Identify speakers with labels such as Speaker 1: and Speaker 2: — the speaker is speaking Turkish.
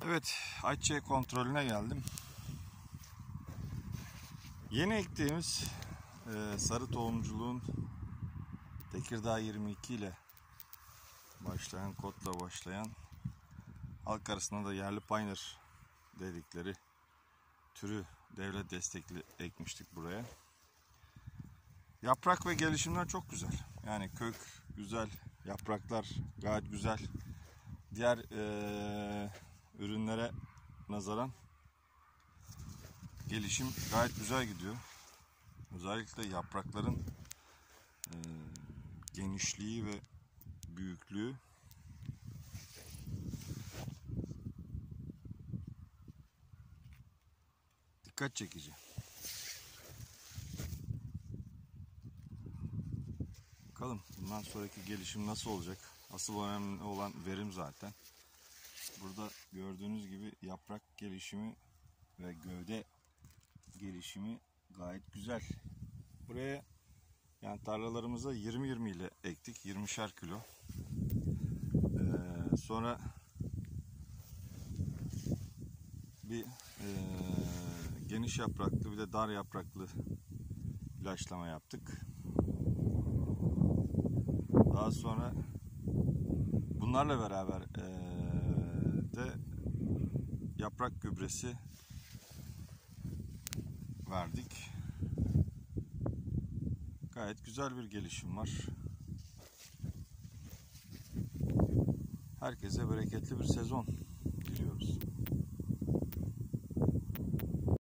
Speaker 1: Evet, ayçiçeği kontrolüne geldim. Yeni ektiğimiz sarı tohumculuğun Tekirdağ 22 ile başlayan, kodla başlayan, halk arasında da yerli pioneer dedikleri türü devlet destekli ekmiştik buraya. Yaprak ve gelişimler çok güzel. Yani kök güzel, yapraklar gayet güzel. Diğer ürünlere nazaran gelişim gayet güzel gidiyor. Özellikle yaprakların genişliği ve büyüklüğü dikkat çekici. Bakalım bundan sonraki gelişim nasıl olacak? Asıl önemli olan verim zaten. Burada gördüğünüz gibi yaprak gelişimi ve gövde gelişimi gayet güzel. Buraya yani tarlalarımıza 20-20 ile ektik. 20'şer kilo. Sonra bir geniş yapraklı bir de dar yapraklı ilaçlama yaptık. Daha sonra bunlarla beraber de yaprak gübresi verdik. Gayet güzel bir gelişim var. Herkese bereketli bir sezon diliyoruz.